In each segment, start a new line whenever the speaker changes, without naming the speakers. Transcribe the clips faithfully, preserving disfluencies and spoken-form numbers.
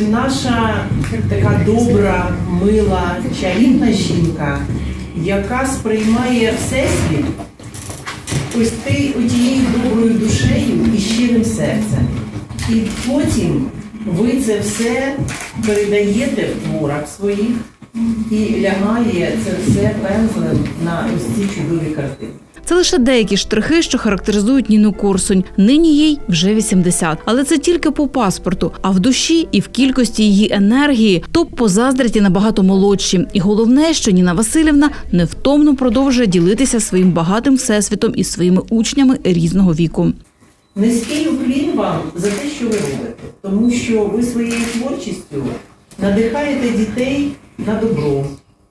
наша така добра, мила, чарівна жінка, яка сприймає Всесвіт ось тією доброю душею і щирим серцем. І потім ви це все передаєте в творах своїх і лягає це все пензлем на ось ці чудові картини.
Це лише деякі штрихи, що характеризують Ніну Корсунь. Нині їй вже вісімдесят. Але це тільки по паспорту, а в душі і в кількості її енергії то позаздрять набагато молодші. І головне, що Ніна Василівна невтомно продовжує ділитися своїм багатим всесвітом із своїми учнями різного віку.
Низький уклін вам за те, що ви робите, тому що ви своєю творчістю надихаєте дітей на добро,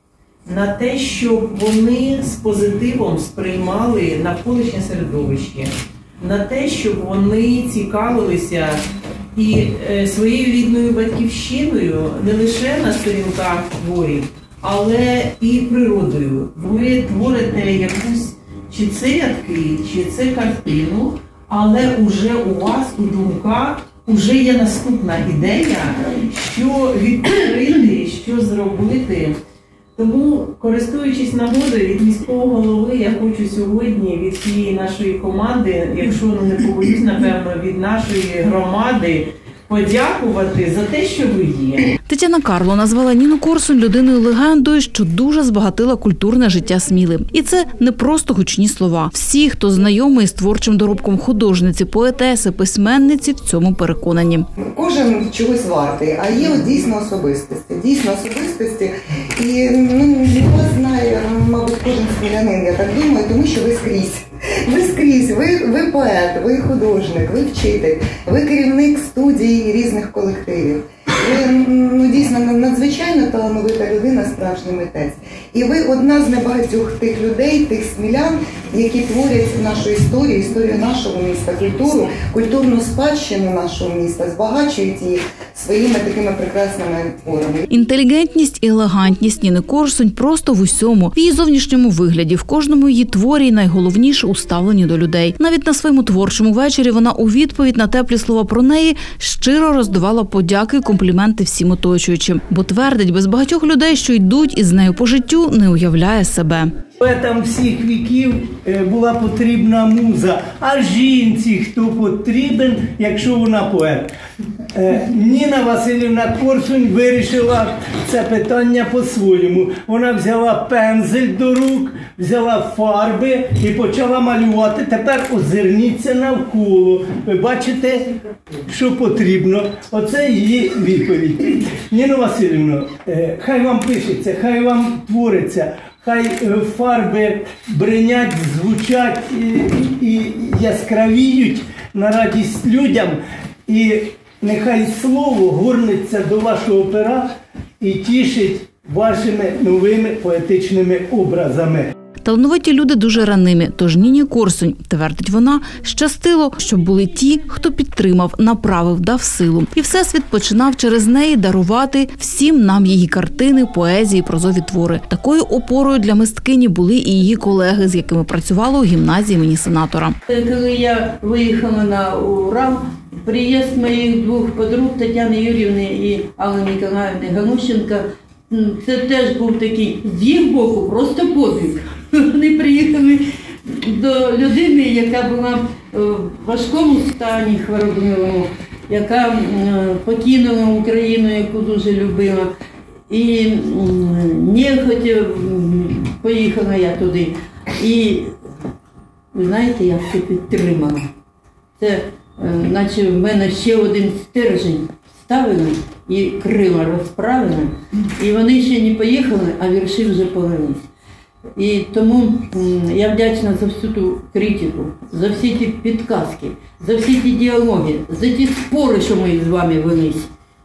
на те, щоб вони з позитивом сприймали навколишнє середовище, на те, щоб вони цікавилися і своєю рідною батьківщиною не лише на сторінках творів, але і природою. Ви творите якусь, чи це рядки, чи це картину, але уже у вас у думках уже є наступна ідея, що відтворити, що зробити. Тому, користуючись нагодою від міського голови, я хочу сьогодні від всієї нашої команди, якщо не побоюсь, напевно, від нашої громади, подякувати за те, що ви є.
Тетяна Карло назвала Ніну Корсунь людиною-легендою, що дуже збагатила культурне життя Сміли. І це не просто гучні слова. Всі, хто знайомий з творчим доробком художниці, поетеси, письменниці, в цьому переконані.
Кожен чогось вартий, а є от дійсно особистості. Дійсно особистості. І ну, вас знає, мабуть, кожен смілянин, я так думаю, тому що ви скрізь. Ви скрізь, ви, ви поет, ви художник, ви вчитель, ви керівник студій різних колективів. Ви ну, дійсно надзвичайно талановита людина, справжній митець. І ви одна з небагатьох тих людей, тих смілян, які творять нашу історію, історію нашого міста, культуру, культурну спадщину нашого міста, збагачують її своїми такими прекрасними творами.
Інтелігентність і елегантність Ніни Корсунь просто в усьому. В її зовнішньому вигляді, в кожному її творі найголовніше у ставленні до людей. Навіть на своєму творчому вечорі вона у відповідь на теплі слова про неї щиро роздавала подяки і компліменти всім оточуючим. Бо твердить, без багатьох людей, що йдуть із нею по життю, не уявляє себе.
Поетам всіх віків була потрібна муза, а жінці хто потрібен, якщо вона поет. Ніна Василівна Корсунь вирішила це питання по-своєму. Вона взяла пензель до рук, взяла фарби і почала малювати. Тепер озирніться навколо. Ви бачите, що потрібно. Оце її відповідь. Ніно Василівно, хай вам пишеться, хай вам твориться. Хай фарби бринять, звучать і, і яскравіють на радість людям. І нехай слово горниться до вашого пера і тішить вашими новими поетичними образами.
Талановиті люди дуже ранимі, тож Ніні Корсунь, твердить вона, щастило, щоб були ті, хто підтримав, направив, дав силу. І Всесвіт починав через неї дарувати всім нам її картини, поезії, прозові твори. Такою опорою для мисткині були і її колеги, з якими працювала у гімназії імені Сенатора.
Коли я виїхала на Урал, приїзд моїх двох подруг Тетяни Юріївни і Алли Миколаївни Ганущенко, це теж був такий з їх боку просто подвиг. Вони приїхали до людини, яка була в важкому стані хворобливому, яка покинула Україну, яку дуже любила. І нехотя поїхала я туди. І ви знаєте, я це підтримала. Це наче в мене ще один стержень ставили і крила розправили. І вони ще не поїхали, а вірші вже повелись. І тому я вдячна за всю ту критику, за всі ті підказки, за всі ті діалоги, за ті спори, що ми з вами велись.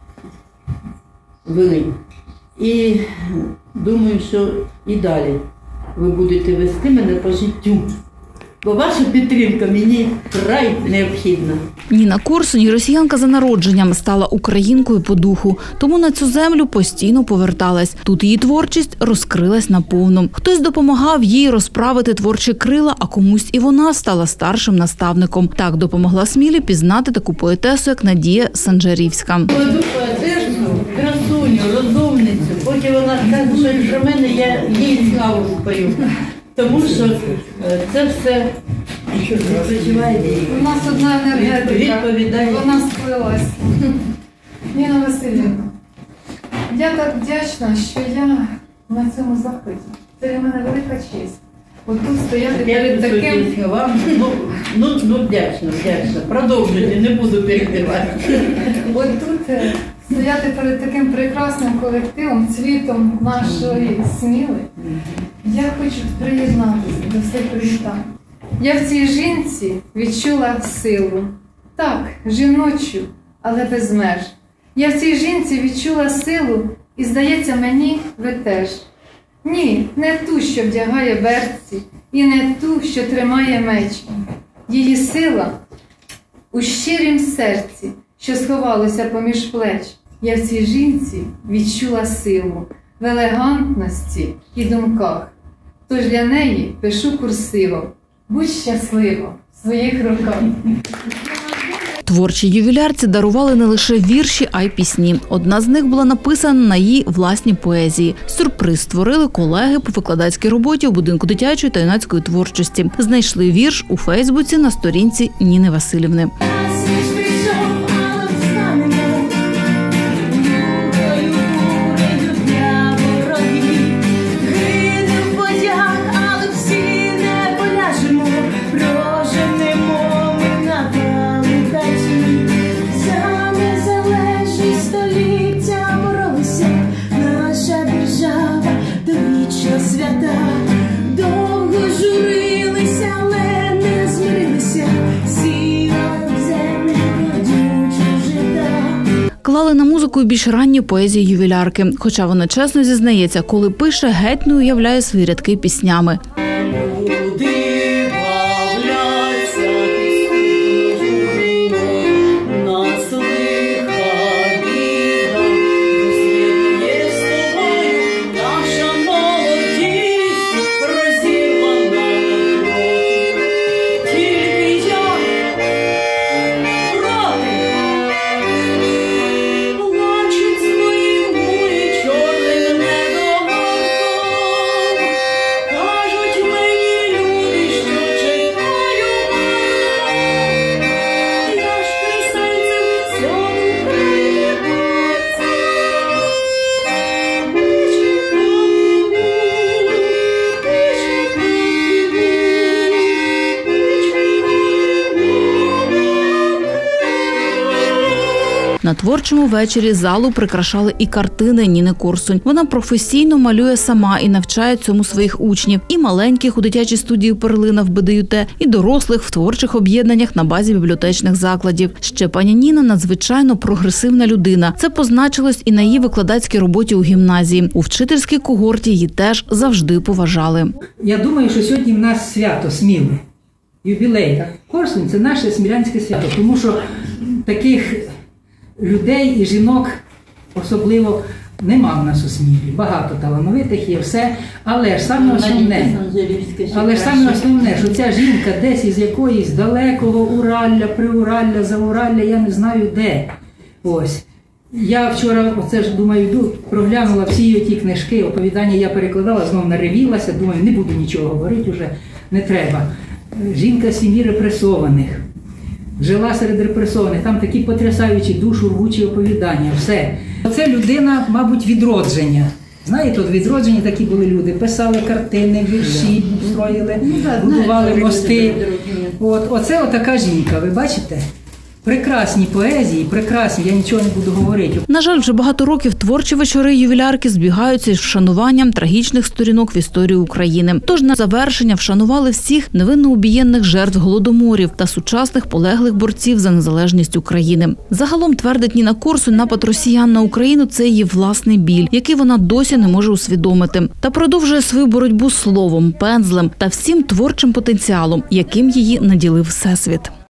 вели. І думаю, що і далі ви будете вести мене по життю. Бо ваша підтримка мені вкрай необхідна.
Ніна Корсунь, росіянка за народженням, стала українкою по духу. Тому на цю землю постійно поверталась. Тут її творчість розкрилась наповну. Хтось допомагав їй розправити творчі крила, а комусь і вона стала старшим наставником. Так допомогла Смілі пізнати таку поетесу, як Надія Санжарівська.
Молоду поетесу вона каже, що в мене я їй славу спою. Тому що е, це все, що відпочиває.
У нас одна енергетика,
Відповідає.
вона сплилась. Ніна Василівна, я так вдячна, що я на цьому заході. Це для мене велика честь. От тут стояти перед таким...
Вам, ну, ну, ну, вдячна, вдячна. Продовжуйте, не буду перебивати.
От тут е, стояти перед таким прекрасним колективом, цвітом нашої Сміли. Я хочу приєднатися до всіх привітань. Я в цій жінці відчула силу. Так, жіночу, але без меж. Я в цій жінці відчула силу і, здається мені, ви теж. Ні, не ту, що вдягає берці, і не ту, що тримає меч. Її сила у щирім серці, що сховалося поміж плеч. Я в цій жінці відчула силу в елегантності і думках. Тож для неї пишу курсивом: будь щаслива в своїх руках.
Творчі ювілярці дарували не лише вірші, а й пісні. Одна з них була написана на її власній поезії. Сюрприз створили колеги по викладацькій роботі у будинку дитячої та юнацької творчості. Знайшли вірш у Фейсбуці на сторінці Ніни Василівни. Клали на музику й більш ранні поезії ювілярки. Хоча вона чесно зізнається, коли пише, геть не уявляє свої рядки піснями. На творчому вечорі залу прикрашали і картини Ніни Корсунь. Вона професійно малює сама і навчає цьому своїх учнів. І маленьких у дитячій студії «Перлина» в Бе Де Ю Те, і дорослих в творчих об'єднаннях на базі бібліотечних закладів. Ще пані Ніна надзвичайно прогресивна людина. Це позначилось і на її викладацькій роботі у гімназії. У вчительській когорті її теж завжди поважали.
Я думаю, що сьогодні в нас свято Сміли, ювілей. Корсунь – це наше смілянське свято, тому що таких людей і жінок особливо нема в нас у Смілі. Багато талановитих є, все. Але ж саме основне, але ж саме основне, що ця жінка десь із якоїсь далекого Уралля, Приуралля, Зауралля, я не знаю де. Ось. Я вчора, оце ж, думаю, йду, проглянула всі її ті книжки, оповідання я перекладала, знов наривілася, думаю, не буду нічого говорити вже, не треба. Жінка з сім'ї репресованих. Жила серед репресованих, там такі потрясаючі, душу рвучі оповідання, все. Це людина, мабуть, відродження. Знаєте, от відроджені такі були люди, писали картини, вірші, строїли, будували мости. От, оце отака жінка, ви бачите? Прекрасні поезії, прекрасні, я нічого не буду говорити.
На жаль, вже багато років творчі вечори ювілярки збігаються із вшануванням трагічних сторінок в історії України. Тож на завершення вшанували всіх невинно убієнних жертв голодоморів та сучасних полеглих борців за незалежність України. Загалом, твердить Ніна Корсунь, напад росіян на Україну – це її власний біль, який вона досі не може усвідомити. Та продовжує свою боротьбу словом, пензлем та всім творчим потенціалом, яким її наділив Всесвіт.